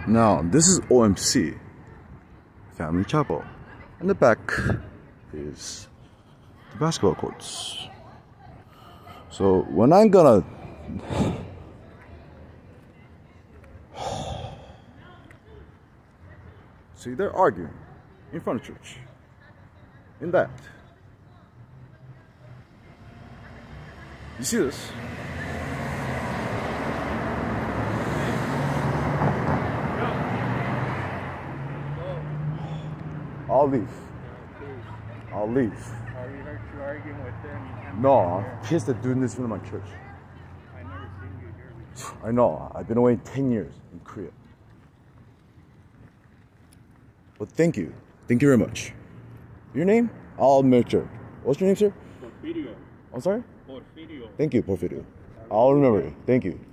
Now, this is OMC, Family Chapel. In the back is the basketball courts. So when I'm gonna see, they're arguing in front of church. In that. You see this? I'll leave. I'll leave. Are you arguing with them? No, I'm pissed at doing this in my church. I never seen you here before. I know. I've been away 10 years in Korea. But thank you. Thank you very much. Your name? I'll make sure. What's your name, sir? Porfirio. I'm sorry? Porfirio. Thank you, Porfirio. I'll remember you. Thank you.